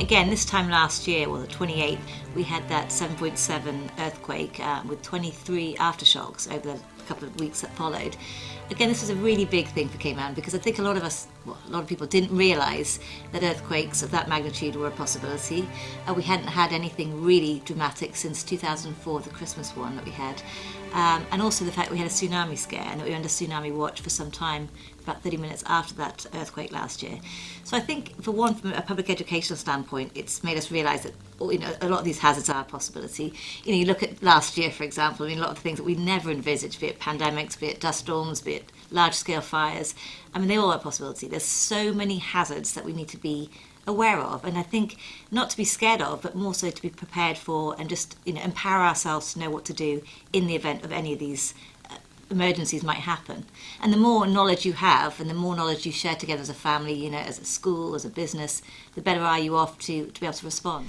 again, this time last year, well, the 28th, we had that 7.7 earthquake with 23 aftershocks over the couple of weeks that followed. Again, this was a really big thing for Cayman because I think a lot of us, well, a lot of people didn't realise that earthquakes of that magnitude were a possibility. We hadn't had anything really dramatic since 2004, the Christmas one that we had. And also the fact that we had a tsunami scare and that we were under tsunami watch for some time, about 30 minutes after that earthquake last year. So I think, for one, from a public educational standpoint, it's made us realise that a lot of these hazards are a possibility. You look at last year, for example, a lot of the things that we never envisaged, be it pandemics, be it dust storms, be it large-scale fires, they all are a possibility. There's so many hazards that we need to be aware of, and I think not to be scared of, but more so to be prepared for, and just empower ourselves to know what to do in the event of any of these emergencies might happen. And the more knowledge you have, and the more knowledge you share together as a family, as a school, as a business, the better are you off to be able to respond.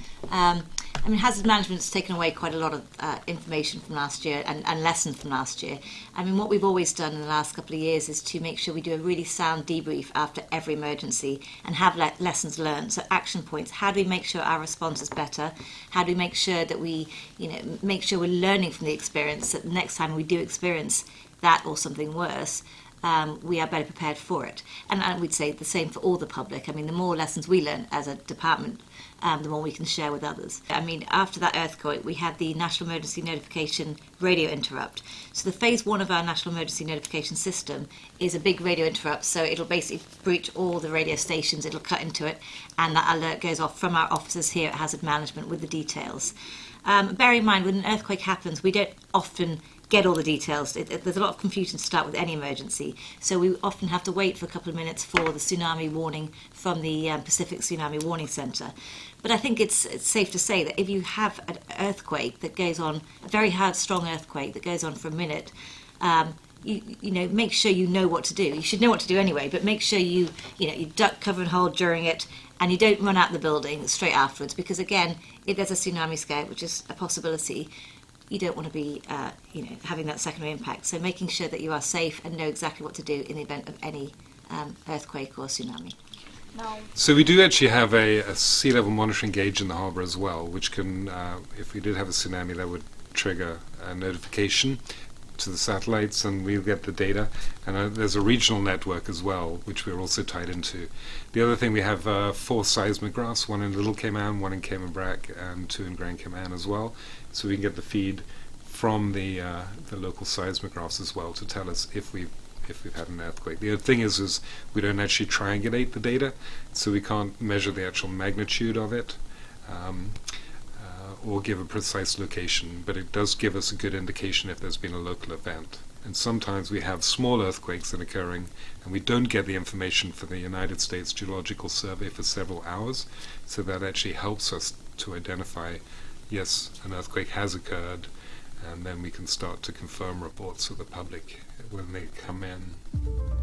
Hazard management's taken away quite a lot of information from last year and lessons from last year. What we've always done in the last couple of years is to make sure we do a really sound debrief after every emergency and have lessons learned, so action points. How do we make sure our response is better? How do we make sure that we, make sure we're learning from the experience, that the next time we do experience that or something worse, we are better prepared for it. And we'd say the same for all the public. The more lessons we learn as a department, the more we can share with others. After that earthquake, we had the National Emergency Notification radio interrupt. So the phase 1 of our National Emergency Notification system is a big radio interrupt, so it'll basically breach all the radio stations, it'll cut into it, and that alert goes off from our officers here at Hazard Management with the details. Bear in mind, when an earthquake happens, we don't often get all the details. There's a lot of confusion to start with any emergency, so we often have to wait for a couple of minutes for the tsunami warning from the Pacific Tsunami Warning Centre. But I think it's safe to say that if you have an earthquake that goes on, a very hard, strong earthquake that goes on for a minute, make sure you know what to do. You should know what to do anyway, but make sure you duck, cover and hold during it, and you don't run out the building straight afterwards, because again, if there's a tsunami scare, which is a possibility, you don't want to be having that secondary impact. So making sure that you are safe and know exactly what to do in the event of any earthquake or tsunami. So we do actually have a sea level monitoring gauge in the harbour as well, which can, if we did have a tsunami, that would trigger a notification to the satellites, and we'll get the data. And there's a regional network as well, which we're also tied into. The other thing, we have 4 seismographs, 1 in Little Cayman, 1 in Cayman Brac, and 2 in Grand Cayman as well. So we can get the feed from the local seismographs as well to tell us if we've had an earthquake. The other thing is we don't actually triangulate the data, so we can't measure the actual magnitude of it or give a precise location, but it does give us a good indication if there's been a local event. And sometimes we have small earthquakes that are occurring, and we don't get the information for the United States Geological Survey for several hours, so that actually helps us to identify, yes, an earthquake has occurred, and then we can start to confirm reports to the public when they come in.